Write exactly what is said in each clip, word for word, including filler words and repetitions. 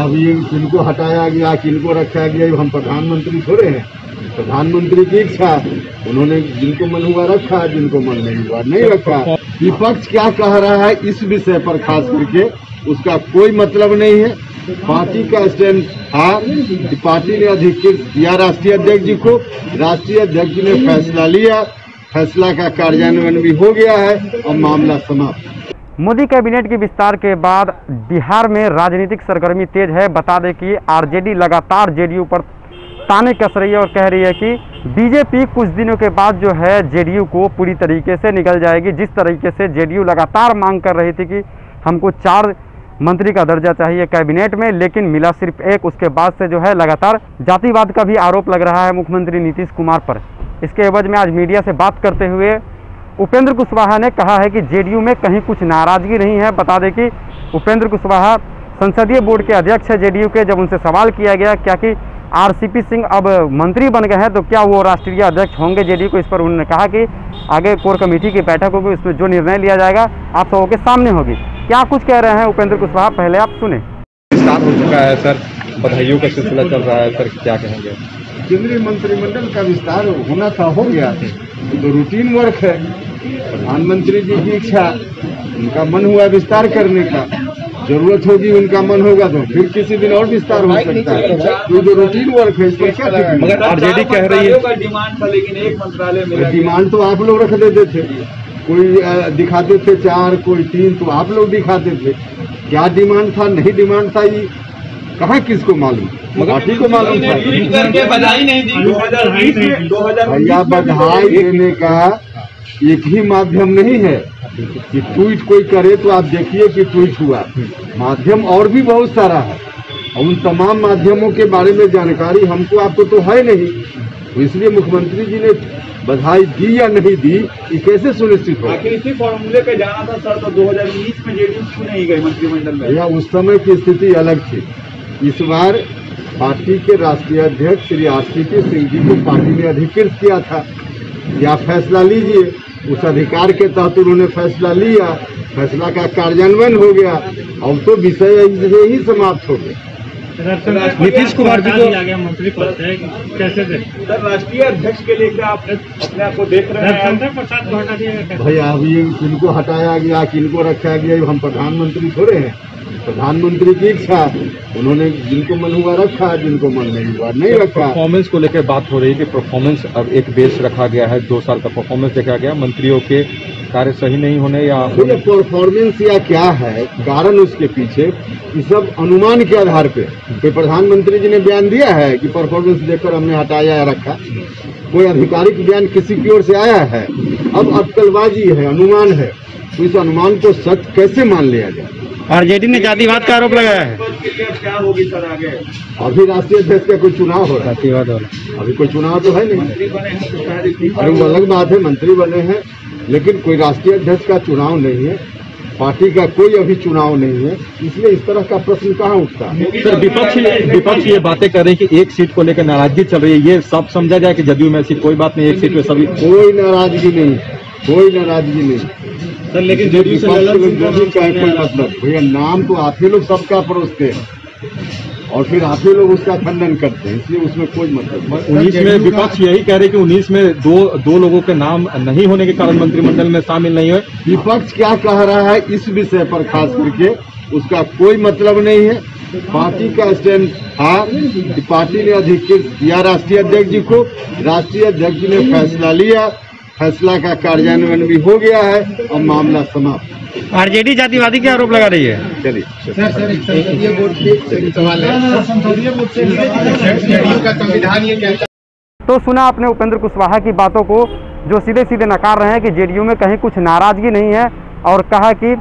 अभी किनको हटाया गया, किनको रखा गया, हम प्रधानमंत्री थोड़े हैं। प्रधानमंत्री की इच्छा, उन्होंने जिनको मन हुआ रखा, जिनको मन नहीं हुआ नहीं रखा। विपक्ष क्या कह रहा है इस विषय पर खास करके उसका कोई मतलब नहीं है। पार्टी का स्टैंड था, पार्टी ने अधिकृत किया राष्ट्रीय अध्यक्ष जी को, राष्ट्रीय अध्यक्ष जी ने फैसला लिया, फैसला का कार्यान्वयन भी हो गया है और मामला समाप्त। मोदी कैबिनेट के विस्तार के बाद बिहार में राजनीतिक सरगर्मी तेज है। बता दें कि आरजेडी लगातार जेडीयू पर ताने कस रही है और कह रही है कि बीजेपी कुछ दिनों के बाद जो है जेडीयू को पूरी तरीके से निगल जाएगी। जिस तरीके से जेडीयू लगातार मांग कर रही थी कि हमको चार मंत्री का दर्जा चाहिए कैबिनेट में, लेकिन मिला सिर्फ एक। उसके बाद से जो है लगातार जातिवाद का भी आरोप लग रहा है मुख्यमंत्री नीतीश कुमार पर। इसके एवज में आज मीडिया से बात करते हुए उपेंद्र कुशवाहा ने कहा है कि जेडीयू में कहीं कुछ नाराजगी नहीं है। बता दें कि उपेंद्र कुशवाहा संसदीय बोर्ड के अध्यक्ष है जेडीयू के। जब उनसे सवाल किया गया क्या कि आरसीपी सिंह अब मंत्री बन गए हैं तो क्या वो राष्ट्रीय अध्यक्ष होंगे जेडीयू को, इस पर उन्होंने कहा कि आगे कोर कमेटी की बैठक होगी, उसमें जो निर्णय लिया जाएगा आप सबों के सामने होगी। क्या कुछ कह रहे हैं उपेंद्र कुशवाहा, पहले आप सुने। विस्तार हो चुका है सर, बधाइयों का सिलसिला चल रहा है सर, क्या कहेंगे? केंद्रीय मंत्रिमंडल का विस्तार होना था, हो गया तो रूटीन वर्क है। प्रधानमंत्री जी की इच्छा, उनका मन हुआ विस्तार करने का, जरूरत होगी उनका मन होगा तो फिर किसी दिन और विस्तार हो सकता है। तो जो रूटीन वर्क है इसमें क्या है? मगर आरजेडी कह रही है डिमांड था, लेकिन एक मंत्रालय में डिमांड तो आप लोग रख देते थे, कोई दिखाते थे चार, कोई तीन, तो आप लोग दिखाते थे। क्या डिमांड था नहीं डिमांड था ये कहाँ किसको मालूम, पार्टी को मालूम था। बधाई नहीं दी दो हजार बीस में, दो हजार भैया बधाई देने का एक ही माध्यम नहीं है कि ट्वीट कोई करे तो आप देखिए कि ट्वीट हुआ। माध्यम और भी बहुत सारा है और उन तमाम माध्यमों के बारे में जानकारी हमको आपको तो है नहीं, तो इसलिए मुख्यमंत्री जी ने बधाई दी या नहीं दी ये कैसे सुनिश्चित हो? आखिर इसी फॉर्मूले पे जाना था सर, तो दो हजार उन्नीस में जेडीयू क्यों नहीं गई मंत्रिमंडल में? या उस समय की स्थिति अलग थी। इस बार पार्टी के राष्ट्रीय अध्यक्ष श्री आरसीपी सिंह जी को पार्टी ने अधिकृत किया था कि आप फैसला लीजिए। उस अधिकार के तहत उन्होंने फैसला लिया, फैसला का कार्यान्वयन हो गया और तो विषय ही समाप्त हो गया। नीतीश कुमार जी को आ गया मंत्री पद से, कैसे देखें सर? राष्ट्रीय अध्यक्ष के लिए क्या आप अपने आप को देख रहे हैं? प्रसाद को हटा दिया गया भैया, अभी किनको हटाया गया, किनको रखा गया, हम प्रधानमंत्री थोड़े हैं। प्रधानमंत्री की इच्छा, उन्होंने जिनको मन हुआ रखा, जिनको मन नहीं हुआ नहीं रखा। परफॉर्मेंस को लेकर बात हो रही है कि परफॉर्मेंस अब एक बेस रखा गया है, दो साल का परफॉर्मेंस देखा गया, मंत्रियों के कार्य सही नहीं होने या होने परफॉर्मेंस या क्या है कारण उसके पीछे, ये सब अनुमान के आधार पे। कोई प्रधानमंत्री जी ने बयान दिया है कि परफॉर्मेंस देखकर हमने हटाया या रखा? कोई आधिकारिक बयान किसी की ओर से आया है? अब अटकलबाजी है, अनुमान है, तो इस अनुमान को सच कैसे मान लिया जाए? आरजेडी ने जातिवाद का आरोप लगाया है। क्या होगी सर आगे? अभी राष्ट्रीय अध्यक्ष का कोई चुनाव हो रहा है, जातिवाद हो रहा है। अभी कोई चुनाव तो है नहीं। मंत्री बने हैं तो शायद अरे वो अलग बात है, मंत्री बने हैं, लेकिन कोई राष्ट्रीय अध्यक्ष का चुनाव नहीं है, पार्टी का कोई अभी चुनाव नहीं है, इसलिए इस तरह का प्रश्न कहाँ उठता है? सर विपक्ष विपक्ष ये बातें कर रही है कि एक सीट को लेकर नाराजगी चल रही है, ये सब समझा जाए कि जदयू में सीट कोई बात नहीं, एक सीट में सभी कोई नाराजगी नहीं, कोई नाराजगी नहीं सर। लेकिन जेडीयू का कोई मतलब भैया, नाम तो आप ही लोग सबका परोसते हैं और फिर आप ही लोग उसका खंडन करते हैं, इसलिए उसमें कोई मतलब। उन्नीस में विपक्ष यही कह रहे कि उन्नीस में दो दो लोगों के नाम नहीं होने के कारण मंत्रिमंडल में शामिल नहीं हुए। विपक्ष क्या कह रहा है इस विषय पर खास करके उसका कोई मतलब नहीं है। पार्टी का स्टैंड था, पार्टी ने अधिकृत किया राष्ट्रीय अध्यक्ष जी को, राष्ट्रीय अध्यक्ष जी ने फैसला लिया, फैसला का कार्यान्वयन भी हो गया है और मामला समाप्त। आरजेडी जातिवादी के आरोप लगा रही है। चलिए सर सर संसदीय बोर्ड से सवाल है, संसदीय बोर्ड से जेडीयू का संविधान ये कहता है। तो सुना आपने उपेंद्र कुशवाहा की बातों को, जो सीधे सीधे नकार रहे हैं कि जेडीयू में कहीं कुछ नाराजगी नहीं है, और कहा कि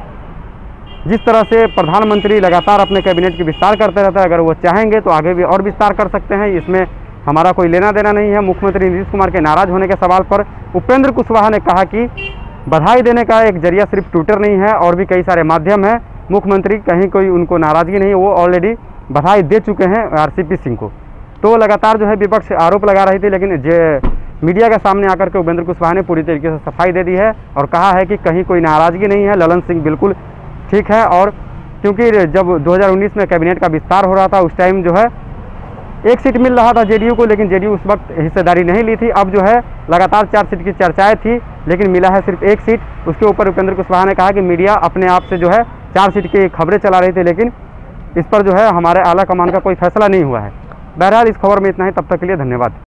जिस तरह से प्रधानमंत्री लगातार अपने कैबिनेट की विस्तार करते रहते हैं, अगर वो चाहेंगे तो आगे भी और विस्तार कर सकते हैं, इसमें हमारा कोई लेना देना नहीं है। मुख्यमंत्री नीतीश कुमार के नाराज होने के सवाल पर उपेंद्र कुशवाहा ने कहा कि बधाई देने का एक जरिया सिर्फ ट्विटर नहीं है, और भी कई सारे माध्यम हैं। मुख्यमंत्री कहीं कोई उनको नाराजगी नहीं है, वो ऑलरेडी बधाई दे चुके हैं आरसीपी सिंह को। तो लगातार जो है विपक्ष आरोप लगा रही थी, लेकिन जे मीडिया के सामने आकर के उपेंद्र कुशवाहा ने पूरी तरीके से सफाई दे दी है और कहा है कि कहीं कोई नाराजगी नहीं है, ललन सिंह बिल्कुल ठीक है और क्योंकि जब दो हज़ार उन्नीस में कैबिनेट का विस्तार हो रहा था उस टाइम जो है एक सीट मिल रहा था जेडीयू को, लेकिन जेडीयू उस वक्त हिस्सेदारी नहीं ली थी। अब जो है लगातार चार सीट की चर्चाएं थी, लेकिन मिला है सिर्फ एक सीट। उसके ऊपर उपेंद्र कुशवाहा ने कहा कि मीडिया अपने आप से जो है चार सीट की खबरें चला रही थी, लेकिन इस पर जो है हमारे आला कमान का कोई फैसला नहीं हुआ है। बहरहाल इस खबर में इतना ही, तब तक के लिए धन्यवाद।